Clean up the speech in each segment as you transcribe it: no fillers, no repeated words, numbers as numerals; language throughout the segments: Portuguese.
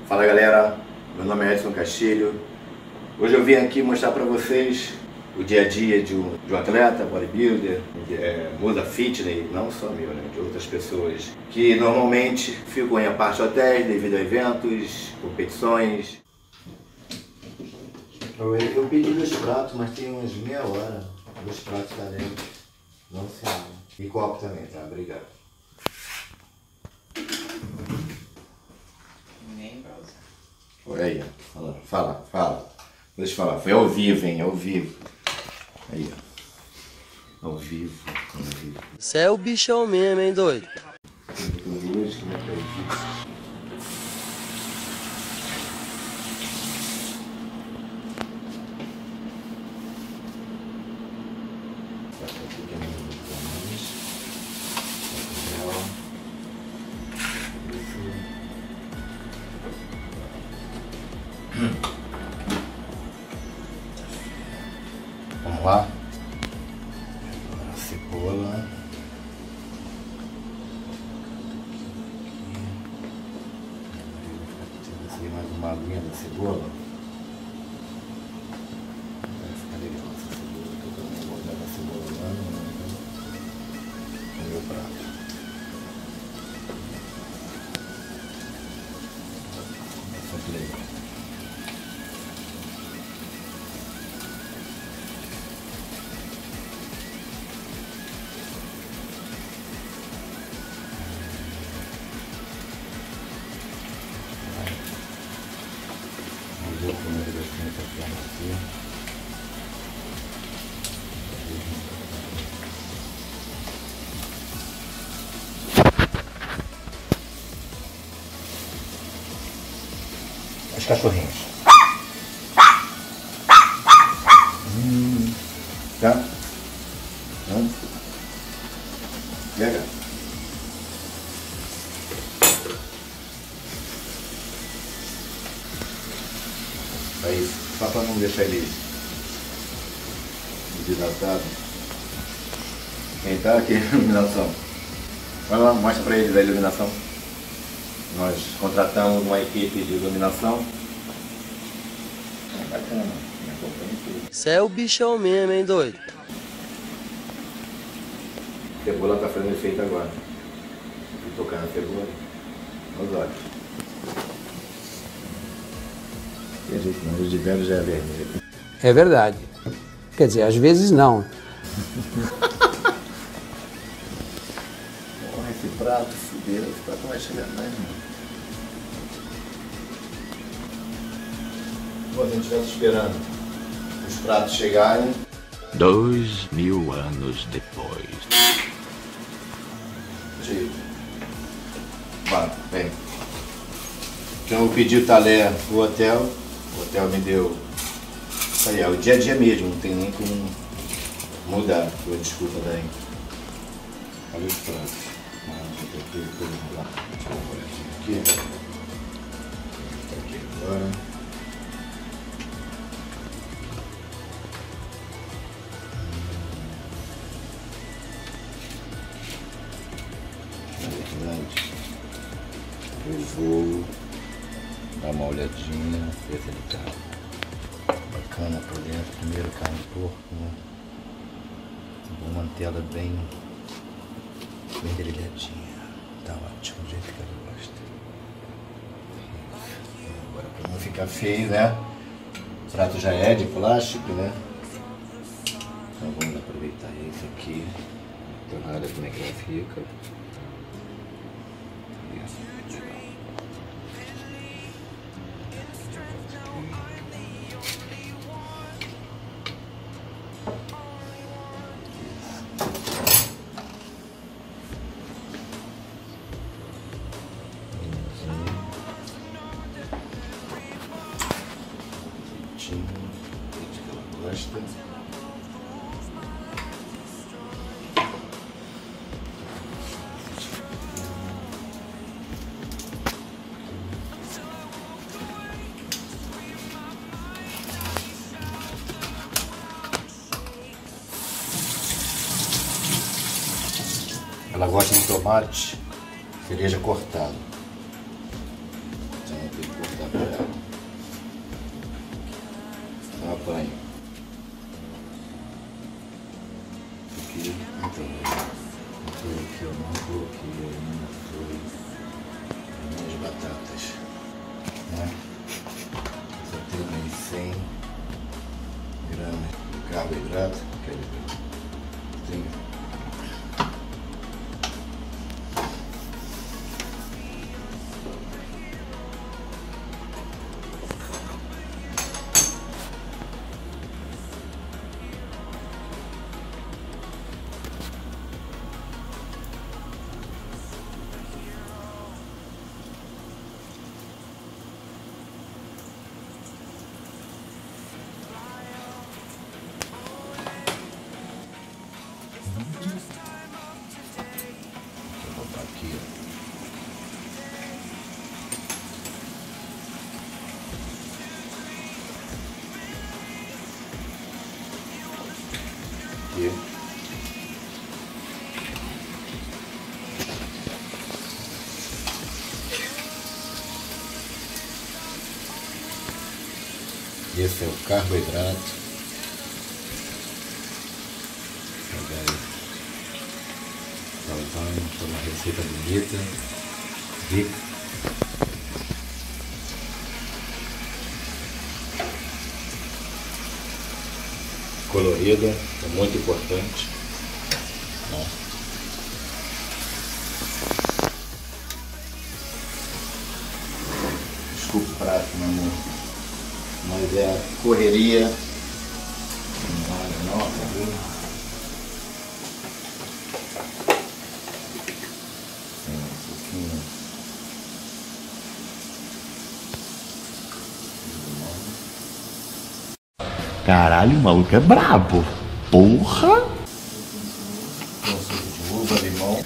Fala galera, meu nome é Edson Castilho. Hoje eu vim aqui mostrar para vocês o dia a dia de um atleta, bodybuilder, musa fitness, não só meu, né, de outras pessoas que normalmente ficam em aparte hotéis devido a eventos, competições. Eu pedi 2 pratos, mas tem umas meia hora. 2 pratos tá dentro, não se abre. E copo também, tá? Obrigado. Olha aí, fala. Deixa eu falar, foi ao vivo, hein? Ao vivo. Aí, ó. Ao vivo. Você é o bichão mesmo, hein, doido? Vamos lá. A cebola. Mais uma aguinha da cebola. Vai ficar legal essa cebola, que eu também vou dar a cebola lá no meu prato. Muito legal. Vou comer essa perna aqui. Os cachorrinhos. Tá? Pega. Aí, só para não deixar ele desidratado. Quem tá aqui, iluminação. Vai lá, mostra para eles a iluminação. Nós contratamos uma equipe de iluminação. É bacana, me acompanha tudo. Você é o bichão mesmo, hein, doido? A cebola tá fazendo efeito agora. Vou tocar na cebola. Os olhos. Tem jeito não, os de velho já é vermelho. É verdade. Quer dizer, às vezes não. Porra, esse prato, fudeira, esse prato não vai chegar mais, não. Bom, a gente estivesse esperando os pratos chegarem. 2000 anos depois. Chico. Vai, vem. Então eu pedi o talher pro hotel. O hotel me deu. Isso aí, é o dia a dia mesmo, não tem nem como mudar. Desculpa daí. Olha os pratos. Deixa eu uma olhadinha aqui. Tá aqui agora. Na verdade, eu vou dar uma olhadinha, ver se ele tá bacana por dentro. Primeiro carne de porco, né? Vou manter ela bem grelhadinha. Tá ótimo, do jeito que ela gosta. Agora, pra não ficar feio, né? O prato já é de plástico, né? Então vamos aproveitar esse aqui. Torrada, como é que ela fica. Isso, legal. Que ela gosta. Ela gosta de tomate, cereja cortado. Então eu tenho que cortar carboidrato. Sim. Vou botar aqui, ó. Aqui. Esse é o carboidrato. Foi uma receita bonita, rica. Colorida, é muito importante. Desculpa o prato, meu amor, mas é a correria. Nossa, viu? Caralho, o maluco é brabo. Porra! Com suco de uva, limão.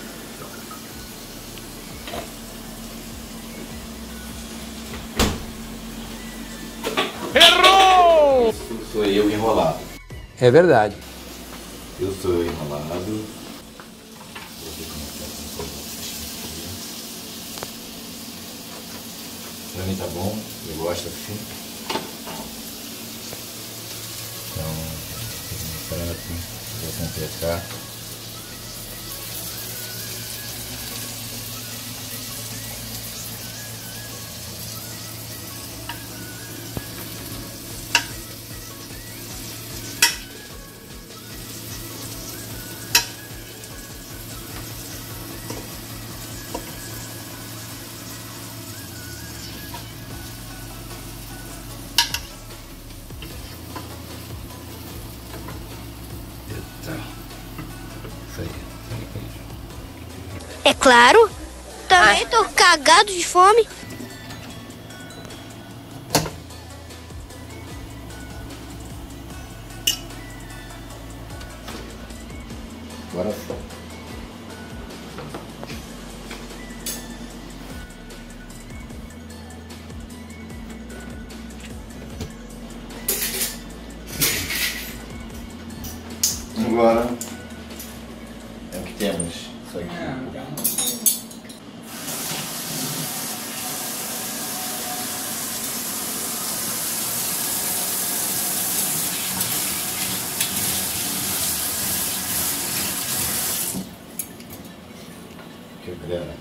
Errou! Isso sou eu enrolado. É verdade. Eu sou eu enrolado. Vou ver como é que tá essa informação. Pra mim tá bom, eu gosto assim. Então, um prato, vou completar. Isso aí. É claro. Também tô cagado de fome. Agora só. Agora é o que temos. Isso aqui. Aqui, galera.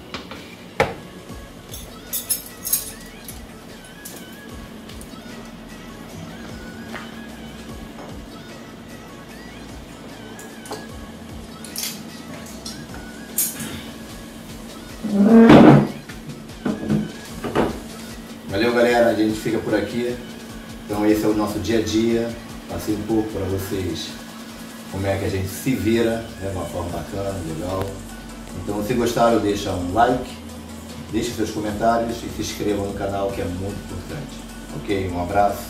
Valeu, galera, a gente fica por aqui. Então esse é o nosso dia a dia. Passei um pouco para vocês como é que a gente se vira, de uma forma bacana, legal. Então se gostaram, deixa um like, deixe seus comentários e se inscrevam no canal, que é muito importante. Ok? Um abraço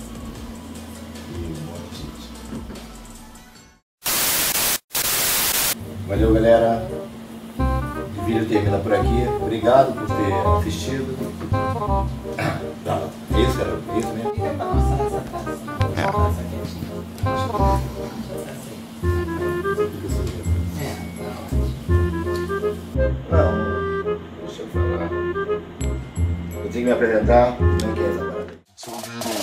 e bom apetite. Valeu, galera. O vídeo termina por aqui. Obrigado por ter assistido. Tá. É isso, cara? É isso mesmo? Não, deixa eu falar. Eu tenho que me apresentar, não quer essa parada.